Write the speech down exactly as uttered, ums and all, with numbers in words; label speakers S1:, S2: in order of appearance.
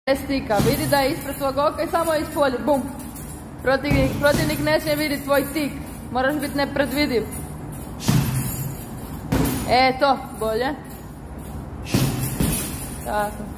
S1: stika, vidi da je ispred tvojeg oka i samo iz polja, bum. Protivnik, protivnik ne smije vidjeti tvoj tik, moraš biti nepredvidiv. E to, bolje. Tako.